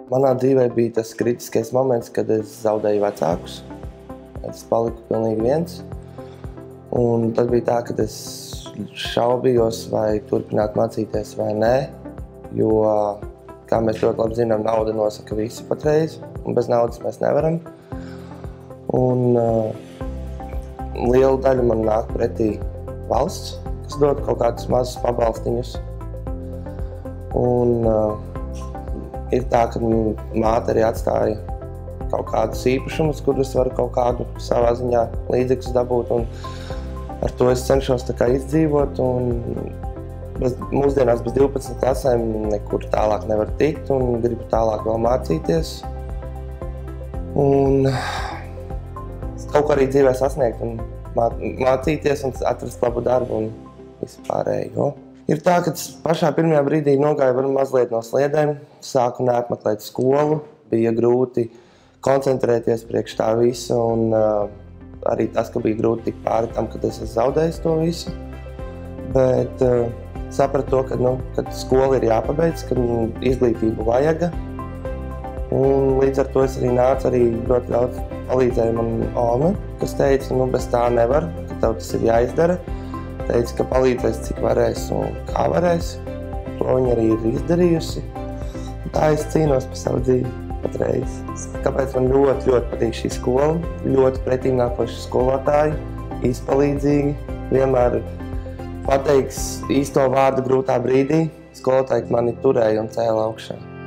Manā dzīvē bija tas kritiskais moments, kad es zaudēju vecākus. Es paliku pilnīgi viens. Un tad bija tā, ka es šaubījos, vai turpināt mācīties vai nē, jo, kā mēs ļoti labi zinām, nauda nosaka visu patreiz, un bez naudas mēs nevaram. Un lielu daļu man nāk pretī valsts, kas dod kaut kādus mazus pabalstiņus. Un ir tā, ka māte arī atstāja kaut kādus īpašumus, kurus varu kaut kādu savā ziņā līdzekļus dabūt. Un ar to es cenšos tā kā izdzīvot. Un mūsdienās bez 12 klasēm nekur tālāk nevar tikt un gribu tālāk vēl mācīties. Un kaut ko arī dzīvē sasniegt un mācīties un atrast labu darbu un vispārējo. Ir tā, ka pašā pirmajā brīdī nogāju mazliet no sliedēm, sāku neapmeklēt skolu, bija grūti koncentrēties priekš tā visa un arī tas, ka bija grūti tikt pāri tam, kad es esmu zaudējis to visu. Bet sapratu to, ka skola ir jāpabeidz, ka izglītību vajaga. Un līdz ar to es arī nācu, arī ļoti daudz palīdzēja man Ome, kas teica, bez tā nevar, ka tev tas ir jāizdara. Teica, ka palīdzēs, cik varēs un kā varēs. To viņa arī ir izdarījusi. Tā es cīnos par savu dzīvi patreiz. Kāpēc man ļoti patīk šī skola? Ļoti pretīmnākoši skolotāji, izpalīdzīgi, vienmēr pateiks īsto vārdu grūtā brīdī. Skolotāji mani turēja un cēla augšā.